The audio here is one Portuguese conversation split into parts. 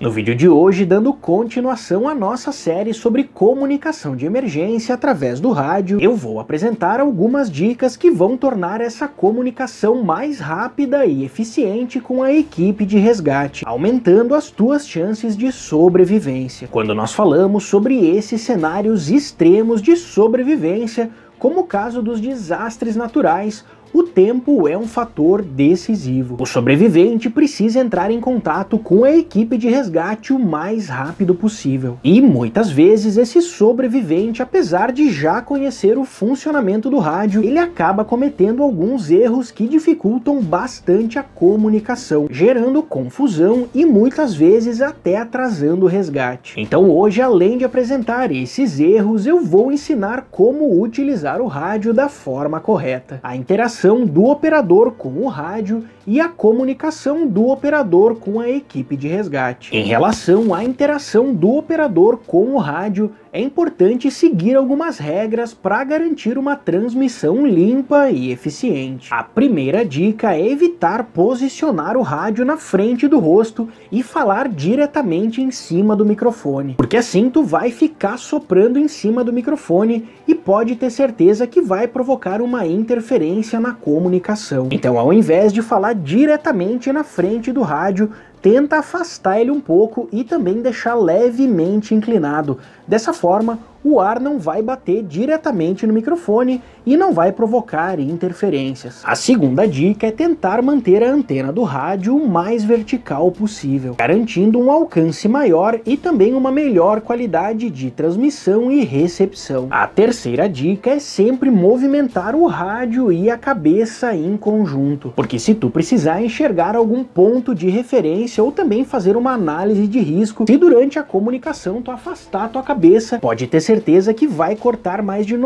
No vídeo de hoje, dando continuação à nossa série sobre comunicação de emergência através do rádio, eu vou apresentar algumas dicas que vão tornar essa comunicação mais rápida e eficiente com a equipe de resgate, aumentando as tuas chances de sobrevivência. Quando nós falamos sobre esses cenários extremos de sobrevivência, como o caso dos desastres naturais, o tempo é um fator decisivo. O sobrevivente precisa entrar em contato com a equipe de resgate o mais rápido possível. E muitas vezes esse sobrevivente, apesar de já conhecer o funcionamento do rádio, ele acaba cometendo alguns erros que dificultam bastante a comunicação, gerando confusão e muitas vezes até atrasando o resgate. Então hoje, além de apresentar esses erros, eu vou ensinar como utilizar o rádio da forma correta. A interação do operador com o rádio e a comunicação do operador com a equipe de resgate. Em relação à interação do operador com o rádio, é importante seguir algumas regras para garantir uma transmissão limpa e eficiente. A primeira dica é evitar posicionar o rádio na frente do rosto e falar diretamente em cima do microfone, porque assim tu vai ficar soprando em cima do microfone e pode ter certeza que vai provocar uma interferência na comunicação. Então, ao invés de falar diretamente na frente do rádio, tenta afastar ele um pouco e também deixar levemente inclinado. Dessa forma, o ar não vai bater diretamente no microfone e não vai provocar interferências. A segunda dica é tentar manter a antena do rádio o mais vertical possível, garantindo um alcance maior e também uma melhor qualidade de transmissão e recepção. A terceira dica é sempre movimentar o rádio e a cabeça em conjunto, porque se tu precisar enxergar algum ponto de referência ou também fazer uma análise de risco, se durante a comunicação tu afastar a tua cabeça, pode ter certeza que vai cortar mais de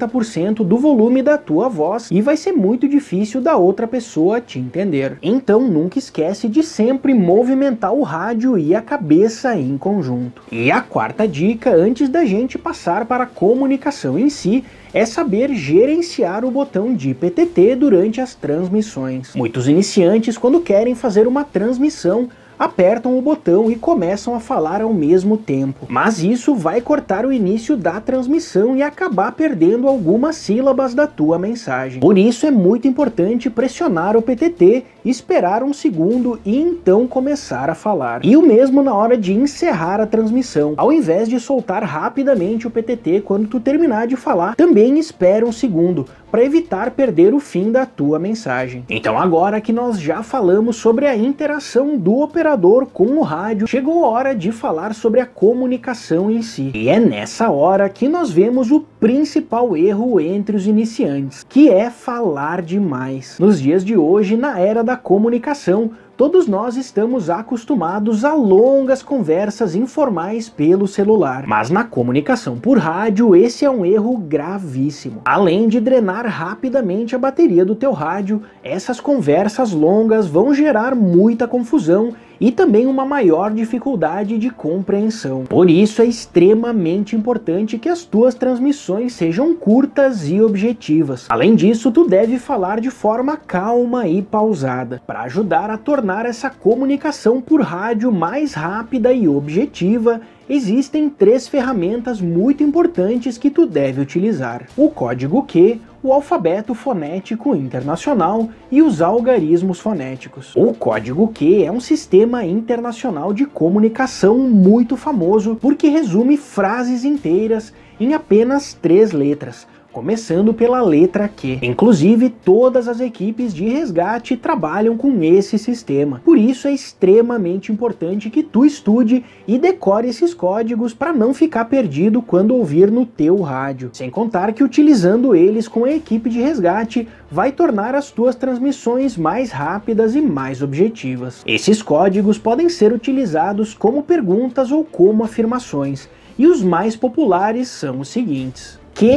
90% do volume da tua voz e vai ser muito difícil da outra pessoa te entender. Então nunca esquece de sempre movimentar o rádio e a cabeça em conjunto. E a quarta dica, antes da gente passar para a comunicação em si, é saber gerenciar o botão de PTT durante as transmissões. Muitos iniciantes, quando querem fazer uma transmissão, apertam o botão e começam a falar ao mesmo tempo. Mas isso vai cortar o início da transmissão e acabar perdendo algumas sílabas da tua mensagem. Por isso é muito importante pressionar o PTT, esperar um segundo e então começar a falar. E o mesmo na hora de encerrar a transmissão. Ao invés de soltar rapidamente o PTT quando tu terminar de falar, também espera um segundo, para evitar perder o fim da tua mensagem. Então agora que nós já falamos sobre a interação do operador com o rádio, chegou a hora de falar sobre a comunicação em si. E é nessa hora que nós vemos o principal erro entre os iniciantes, que é falar demais. Nos dias de hoje, na era da comunicação, todos nós estamos acostumados a longas conversas informais pelo celular, mas na comunicação por rádio esse é um erro gravíssimo. Além de drenar rapidamente a bateria do teu rádio, essas conversas longas vão gerar muita confusão e também uma maior dificuldade de compreensão. Por isso é extremamente importante que as tuas transmissões sejam curtas e objetivas. Além disso, tu deve falar de forma calma e pausada, para ajudar a tornar essa comunicação por rádio mais rápida e objetiva. Existem 3 ferramentas muito importantes que tu deve utilizar: o código Q, o alfabeto fonético internacional e os algarismos fonéticos. O código Q é um sistema internacional de comunicação muito famoso porque resume frases inteiras em apenas 3 letras, começando pela letra Q. Inclusive, todas as equipes de resgate trabalham com esse sistema. Por isso é extremamente importante que tu estude e decore esses códigos para não ficar perdido quando ouvir no teu rádio. Sem contar que utilizando eles com a equipe de resgate vai tornar as tuas transmissões mais rápidas e mais objetivas. Esses códigos podem ser utilizados como perguntas ou como afirmações, e os mais populares são os seguintes: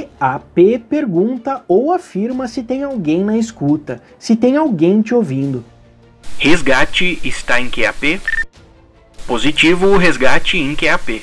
QAP pergunta ou afirma se tem alguém na escuta, se tem alguém te ouvindo. Resgate está em QAP? Positivo o resgate em QAP.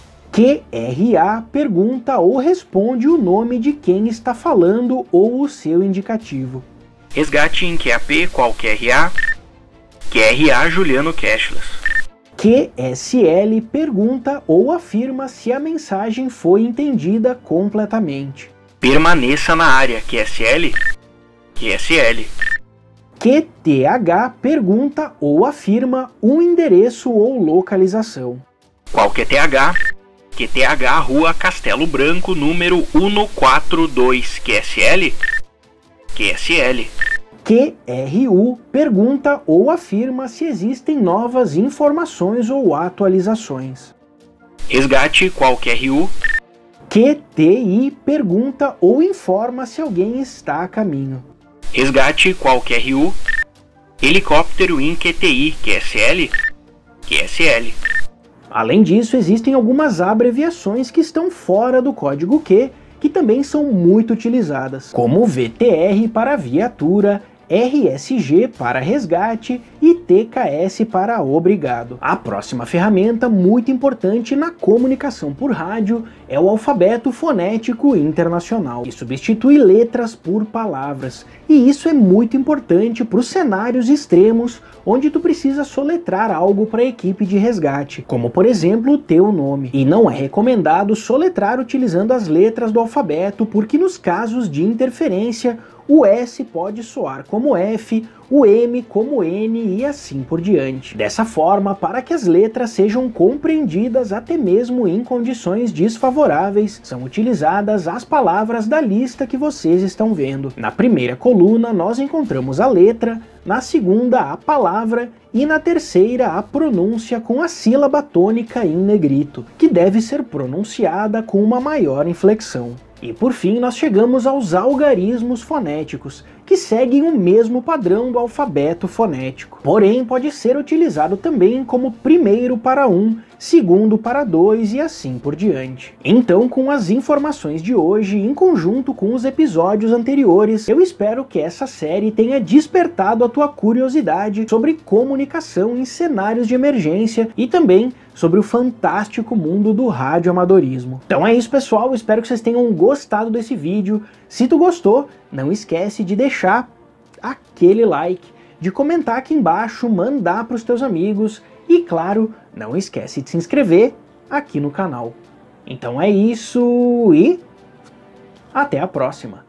QRA pergunta ou responde o nome de quem está falando ou o seu indicativo. Resgate em QAP, qual QRA? QRA Juliano Cashless. QSL pergunta ou afirma se a mensagem foi entendida completamente. Permaneça na área, QSL. QSL. QTH pergunta ou afirma um endereço ou localização. Qual QTH? QTH, Rua Castelo Branco, número 142, QSL? QSL. QRU pergunta ou afirma se existem novas informações ou atualizações. Resgate, qual QRU? QTI pergunta ou informa se alguém está a caminho. Resgate, qual QRU? Helicóptero em QTI, QSL? QSL. Além disso, existem algumas abreviações que estão fora do código Q, que também são muito utilizadas, como VTR para viatura, RSG para resgate e TKS para obrigado. A próxima ferramenta muito importante na comunicação por rádio é o alfabeto fonético internacional, que substitui letras por palavras, e isso é muito importante para os cenários extremos onde tu precisa soletrar algo para a equipe de resgate, como por exemplo o teu nome. E não é recomendado soletrar utilizando as letras do alfabeto, porque nos casos de interferência o S pode soar como F, o M como N e assim por diante. Dessa forma, para que as letras sejam compreendidas até mesmo em condições desfavoráveis, são utilizadas as palavras da lista que vocês estão vendo. Na primeira coluna nós encontramos a letra, na segunda a palavra e na terceira a pronúncia com a sílaba tônica em negrito, que deve ser pronunciada com uma maior inflexão. E por fim nós chegamos aos algarismos fonéticos, que seguem o mesmo padrão do alfabeto fonético. Porém, pode ser utilizado também como primeiro para um, segundo para dois e assim por diante. Então, com as informações de hoje, em conjunto com os episódios anteriores, eu espero que essa série tenha despertado a tua curiosidade sobre comunicação em cenários de emergência e também sobre o fantástico mundo do radioamadorismo. Então é isso, pessoal, espero que vocês tenham gostado desse vídeo. Se tu gostou, não esquece de deixar aquele like, de comentar aqui embaixo, mandar para os teus amigos e, claro, não esquece de se inscrever aqui no canal. Então é isso e até a próxima!